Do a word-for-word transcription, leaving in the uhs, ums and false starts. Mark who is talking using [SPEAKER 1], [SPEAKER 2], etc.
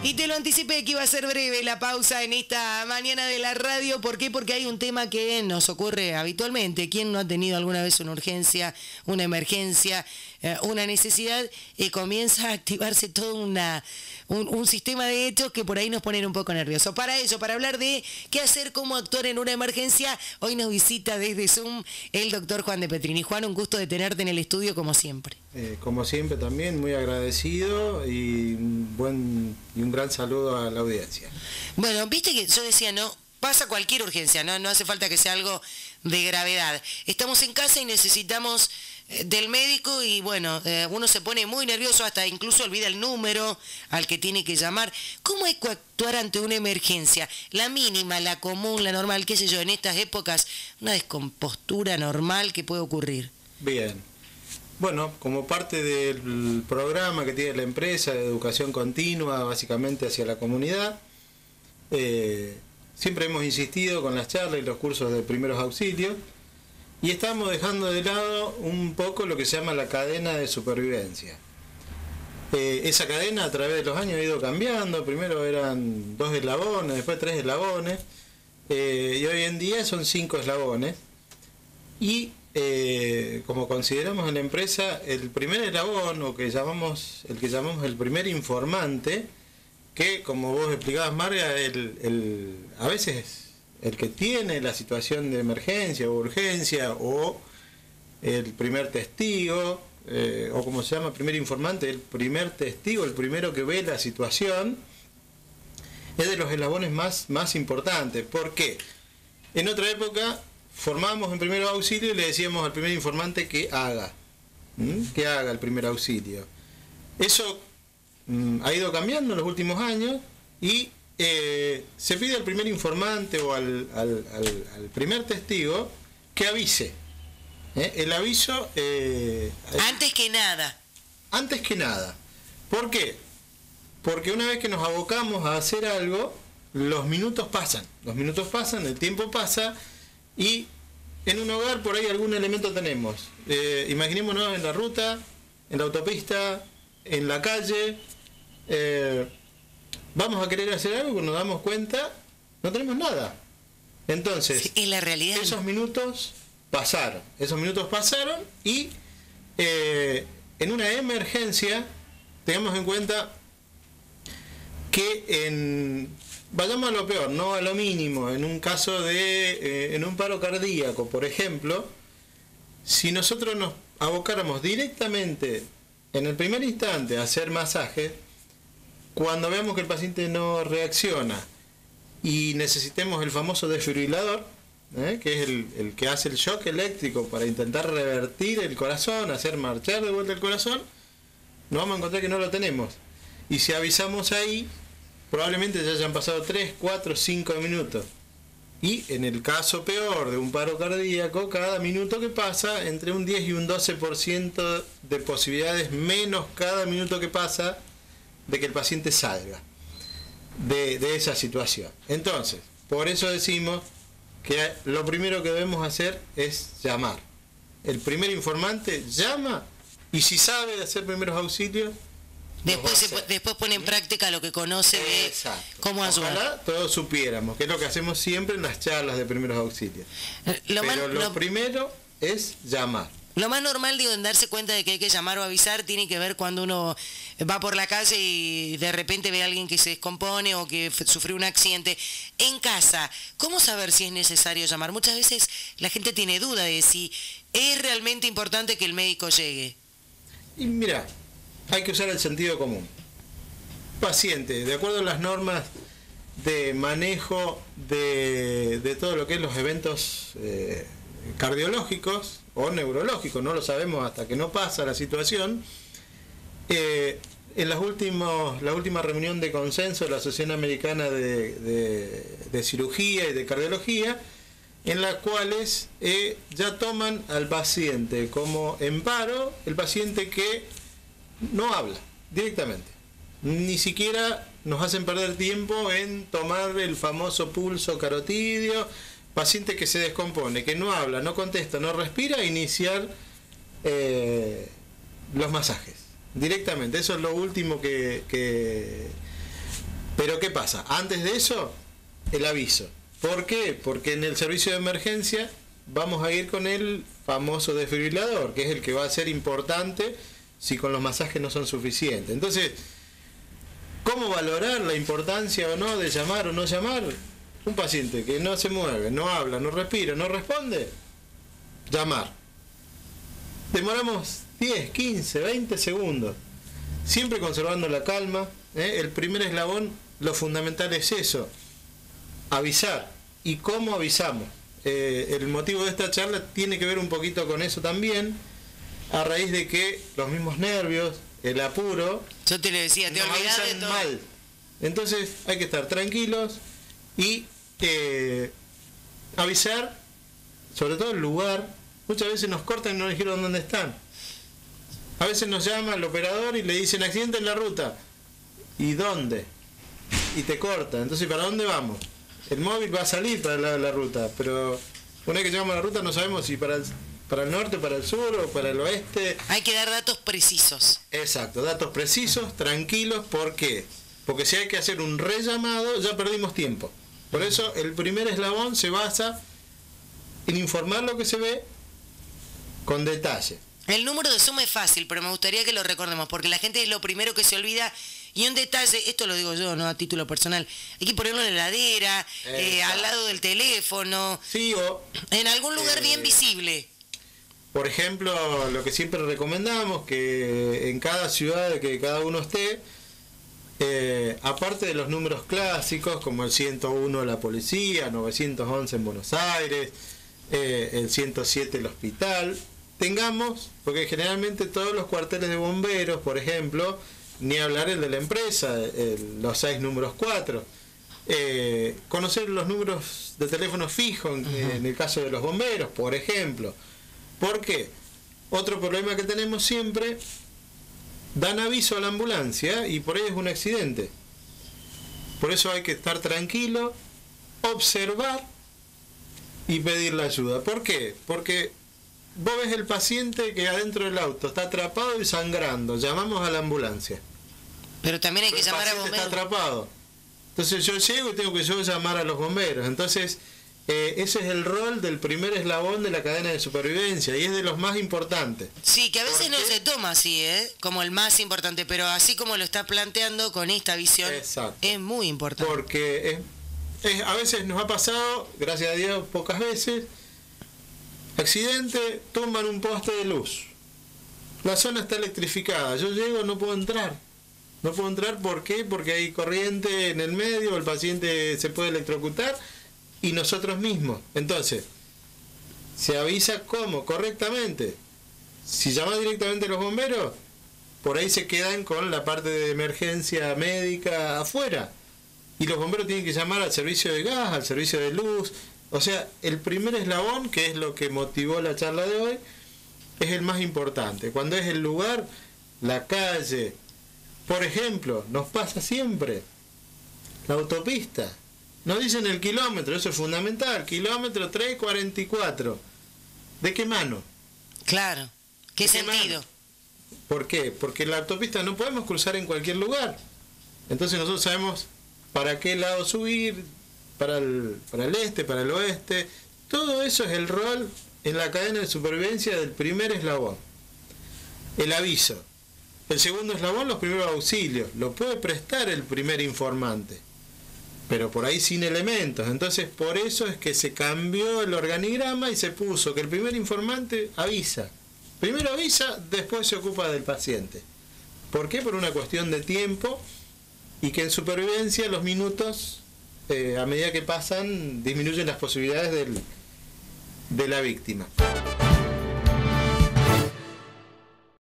[SPEAKER 1] Y te lo anticipé que iba a ser breve la pausa en esta mañana de la radio. ¿Por qué? Porque hay un tema que nos ocurre habitualmente. ¿Quién no ha tenido alguna vez una urgencia, una emergencia, eh, una necesidad? Y comienza a activarse todo una, un, un sistema de hechos que por ahí nos ponen un poco nerviosos. Para ello, para hablar de qué hacer, cómo actuar en una emergencia, hoy nos visita desde Zoom el doctor Juan de Petrini. Juan, un gusto de tenerte en el estudio como siempre.
[SPEAKER 2] Eh, como siempre también, muy agradecido y un, buen, y un gran saludo a la audiencia.
[SPEAKER 1] Bueno, viste que yo decía, no, pasa cualquier urgencia, no, no hace falta que sea algo de gravedad. Estamos en casa y necesitamos eh, del médico y bueno, eh, uno se pone muy nervioso, hasta incluso olvida el número al que tiene que llamar. ¿Cómo hay que actuar ante una emergencia? La mínima, la común, la normal, qué sé yo, en estas épocas, una descompostura normal que puede ocurrir.
[SPEAKER 2] Bien. Bueno, como parte del programa que tiene la empresa de educación continua, básicamente hacia la comunidad, eh, siempre hemos insistido con las charlas y los cursos de primeros auxilios y estamos dejando de lado un poco lo que se llama la cadena de supervivencia. Eh, esa cadena a través de los años ha ido cambiando, primero eran dos eslabones, después tres eslabones, eh, y hoy en día son cinco eslabones. Y eh, como consideramos en la empresa, el primer eslabón, o que llamamos, el que llamamos el primer informante, que como vos explicabas, Marga, el, el, a veces el que tiene la situación de emergencia o urgencia, o el primer testigo, eh, o como se llama, primer informante, el primer testigo, el primero que ve la situación, es de los eslabones más, más importantes. ¿Por qué? En otra época formábamos en primer auxilio y le decíamos al primer informante que haga, ¿Mm? que haga el primer auxilio. Eso mm, ha ido cambiando en los últimos años y eh, se pide al primer informante o al, al, al, al primer testigo que avise. ¿eh? El aviso... Eh,
[SPEAKER 1] antes que nada.
[SPEAKER 2] Antes que nada. ¿Por qué? Porque una vez que nos abocamos a hacer algo, los minutos pasan. Los minutos pasan, el tiempo pasa. Y en un hogar por ahí algún elemento tenemos. Eh, imaginémonos en la ruta, en la autopista, en la calle. Eh, vamos a querer hacer algo, cuando nos damos cuenta, no tenemos nada. Entonces,
[SPEAKER 1] sí, en la realidad,
[SPEAKER 2] esos minutos pasaron. Esos minutos pasaron y eh, en una emergencia, tengamos en cuenta que en... vayamos a lo peor, no a lo mínimo. En un caso de, eh, en un paro cardíaco, por ejemplo, si nosotros nos abocáramos directamente en el primer instante a hacer masaje, cuando veamos que el paciente no reacciona y necesitemos el famoso desfibrilador, ¿eh? que es el, el que hace el shock eléctrico para intentar revertir el corazón, hacer marchar de vuelta el corazón, nos vamos a encontrar que no lo tenemos. Y si avisamos ahí, probablemente ya hayan pasado tres, cuatro, cinco minutos. Y en el caso peor de un paro cardíaco, cada minuto que pasa, entre un diez y un doce por ciento de posibilidades menos cada minuto que pasa de que el paciente salga de, de esa situación. Entonces, por eso decimos que lo primero que debemos hacer es llamar. El primer informante llama y si sabe de hacer primeros auxilios,
[SPEAKER 1] Después, se, después pone en práctica lo que conoce de
[SPEAKER 2] Exacto.
[SPEAKER 1] cómo ayudar.
[SPEAKER 2] Ojalá todos supiéramos, que es lo que hacemos siempre en las charlas de primeros auxilios.
[SPEAKER 1] Lo
[SPEAKER 2] Pero
[SPEAKER 1] más,
[SPEAKER 2] lo,
[SPEAKER 1] lo,
[SPEAKER 2] primero es llamar.
[SPEAKER 1] Lo más normal, digo, en darse cuenta de que hay que llamar o avisar, tiene que ver cuando uno va por la calle y de repente ve a alguien que se descompone o que sufrió un accidente. En casa, ¿cómo saber si es necesario llamar? Muchas veces la gente tiene duda de si es realmente importante que el médico llegue.
[SPEAKER 2] Y mira, hay que usar el sentido común. Paciente, de acuerdo a las normas de manejo de, de todo lo que es los eventos eh, cardiológicos o neurológicos, no lo sabemos hasta que no pasa la situación, eh, en las últimos, la última reunión de consenso de la Asociación Americana de, de, de Cirugía y de Cardiología, en las cuales eh, ya toman al paciente como en paro, el paciente que no habla directamente, ni siquiera nos hacen perder tiempo en tomar el famoso pulso carotidio, paciente que se descompone, que no habla, no contesta, no respira, iniciar eh, los masajes directamente. Eso es lo último que, que, Pero ¿qué pasa? Antes de eso, el aviso. ¿Por qué? Porque en el servicio de emergencia vamos a ir con el famoso desfibrilador, que es el que va a ser importante si con los masajes no son suficientes. Entonces, ¿cómo valorar la importancia o no de llamar o no llamar? Un paciente que no se mueve, no habla, no respira, no responde, llamar. Demoramos diez, quince, veinte segundos, siempre conservando la calma, ¿eh? El primer eslabón, lo fundamental es eso, avisar. ¿Y cómo avisamos? Eh, el motivo de esta charla tiene que ver un poquito con eso también, a raíz de que los mismos nervios, el apuro,
[SPEAKER 1] yo te lo decía, te
[SPEAKER 2] nos
[SPEAKER 1] olvidás de
[SPEAKER 2] avisan
[SPEAKER 1] todo.
[SPEAKER 2] mal. Entonces hay que estar tranquilos y eh, avisar, sobre todo el lugar. Muchas veces nos cortan y no dijeron dónde están. A veces nos llama el operador y le dicen accidente en la ruta. ¿Y dónde? Y te corta. Entonces, ¿para dónde vamos? El móvil va a salir para la, la ruta, pero una vez que llegamos a la ruta no sabemos si para el, para el norte, para el sur o para el oeste.
[SPEAKER 1] Hay que dar datos precisos.
[SPEAKER 2] Exacto, datos precisos, tranquilos. ¿Por qué? Porque si hay que hacer un rellamado, ya perdimos tiempo. Por eso el primer eslabón se basa en informar lo que se ve con detalle.
[SPEAKER 1] El número de suma es fácil, pero me gustaría que lo recordemos, porque la gente es lo primero que se olvida. Y un detalle, esto lo digo yo, no a título personal, hay que ponerlo en la heladera, eh, al lado del teléfono,
[SPEAKER 2] sí, o
[SPEAKER 1] en algún lugar
[SPEAKER 2] eh,
[SPEAKER 1] bien visible.
[SPEAKER 2] Por ejemplo, lo que siempre recomendamos, que en cada ciudad que cada uno esté, eh, aparte de los números clásicos, como el ciento uno de la policía, novecientos once en Buenos Aires, eh, el ciento siete el hospital, tengamos, porque generalmente todos los cuarteles de bomberos, por ejemplo, ni hablar el de la empresa, el, los seis números cuatro, eh, conocer los números de teléfono fijo en, uh-huh. en el caso de los bomberos, por ejemplo. ¿Por qué? Otro problema que tenemos siempre, dan aviso a la ambulancia y por ahí es un accidente. Por eso hay que estar tranquilo, observar y pedir la ayuda. ¿Por qué? Porque vos ves el paciente que adentro del auto está atrapado y sangrando, llamamos a la ambulancia.
[SPEAKER 1] Pero también hay que llamar a bomberos.
[SPEAKER 2] El paciente está atrapado. Entonces yo llego y tengo que yo llamar a los bomberos. Entonces eh, ese es el rol del primer eslabón de la cadena de supervivencia y es de los más importantes.
[SPEAKER 1] Sí, que a veces no se toma así, ¿eh? Como el más importante, pero así como lo está planteando con esta visión, exacto, es muy importante.
[SPEAKER 2] Porque es, es, a veces nos ha pasado, gracias a Dios pocas veces, accidente, tumban un poste de luz. La zona está electrificada. Yo llego, no puedo entrar. No puedo entrar, ¿por qué? Porque hay corriente en el medio, el paciente se puede electrocutar y nosotros mismos. Entonces, se avisa cómo, correctamente. Si llama directamente a los bomberos, por ahí se quedan con la parte de emergencia médica afuera. Y los bomberos tienen que llamar al servicio de gas, al servicio de luz. O sea, el primer eslabón, que es lo que motivó la charla de hoy, es el más importante. Cuando es el lugar, la calle. Por ejemplo, nos pasa siempre, la autopista. Nos dicen el kilómetro, eso es fundamental. Kilómetro tres cuarenta y cuatro. ¿De qué mano?
[SPEAKER 1] Claro. ¿Qué sentido?
[SPEAKER 2] ¿Por qué? Porque la autopista no podemos cruzar en cualquier lugar. Entonces nosotros sabemos para qué lado subir, para el, para el este, para el oeste. Todo eso es el rol en la cadena de supervivencia del primer eslabón. El aviso. El segundo eslabón, los primeros auxilios. Lo puede prestar el primer informante, pero por ahí sin elementos. Entonces por eso es que se cambió el organigrama y se puso que el primer informante avisa. Primero avisa, después se ocupa del paciente. ¿Por qué? Por una cuestión de tiempo y que en supervivencia los minutos, eh, a medida que pasan, disminuyen las posibilidades del, de la víctima.